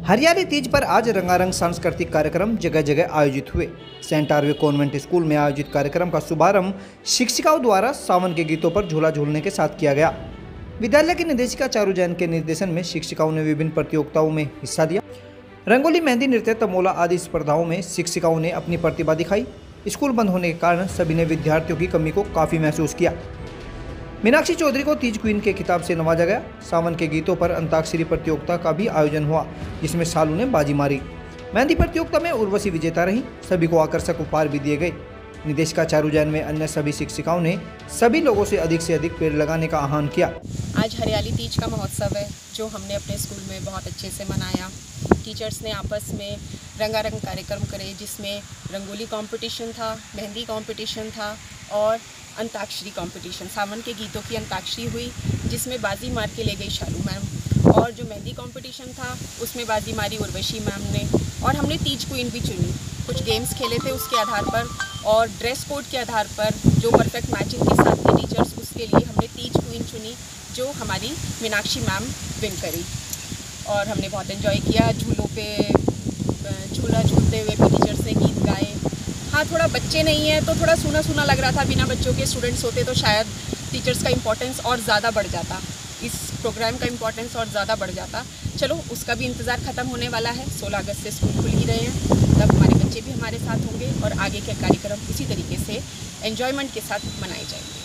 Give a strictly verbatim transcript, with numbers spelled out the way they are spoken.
हरियाली तीज पर आज रंगारंग सांस्कृतिक कार्यक्रम जगह जगह आयोजित हुए। सेंट आरवे कॉन्वेंट स्कूल में आयोजित कार्यक्रम का शुभारंभ शिक्षिकाओं द्वारा सावन के गीतों पर झूला झूलने के साथ किया गया। विद्यालय की निदेशिका चारू जैन के निर्देशन में शिक्षिकाओं ने विभिन्न प्रतियोगिताओं में हिस्सा दिया। रंगोली, मेहंदी, नृत्य, तमोला आदि स्पर्धाओं में शिक्षिकाओं ने अपनी प्रतिभा दिखाई। स्कूल बंद होने के कारण सभी ने विद्यार्थियों की कमी को काफ़ी महसूस किया। मीनाक्षी चौधरी को तीज क्वीन के खिताब से नवाजा गया। सावन के गीतों पर अंताक्षरी प्रतियोगिता का भी आयोजन हुआ, जिसमें सालू ने बाजी मारी। मेहंदी प्रतियोगिता में उर्वशी विजेता रही। सभी को आकर्षक उपहार भी दिए गए। निदेशिका चारू जैन में अन्य सभी शिक्षिकाओं ने सभी लोगों से अधिक से अधिक पेड़ लगाने का आह्वान किया। आज हरियाली तीज का महोत्सव है, जो हमने अपने स्कूल में बहुत अच्छे से मनाया। टीचर्स ने आपस में रंगारंग कार्यक्रम करे, जिसमें रंगोली कंपटीशन था, मेहंदी कंपटीशन था और अंताक्षरी कंपटीशन। सावन के गीतों की अंताक्षरी हुई, जिसमें बाजी मार के ले गई शालू मैम, और जो मेहंदी कंपटीशन था उसमें बाजी मारी उर्वशी मैम ने, और हमने तीज क्वीन भी चुनी। कुछ गेम्स खेले थे उसके आधार पर, और ड्रेस कोड के आधार पर जो परफेक्ट मैचिंग के साथ थे टीचर्स, उसके लिए हमने तीज क्वीन चुनी, जो हमारी मीनाक्षी मैम विन करी। और हमने बहुत एंजॉय किया। झूलों पे झूला झूलते हुए भी टीचर्स ने गीत गाए। हाँ, थोड़ा बच्चे नहीं है तो थोड़ा सूना सूना लग रहा था। बिना बच्चों के स्टूडेंट्स होते तो शायद टीचर्स का इम्पोर्टेंस और ज़्यादा बढ़ जाता, इस प्रोग्राम का इम्पोर्टेंस और ज़्यादा बढ़ जाता। चलो, उसका भी इंतज़ार ख़त्म होने वाला है। सोलह अगस्त से स्कूल खुल ही रहे हैं, तब हमारे बच्चे भी हमारे साथ होंगे और आगे के कार्यक्रम इसी तरीके से एन्जॉयमेंट के साथ मनाए जाएंगे।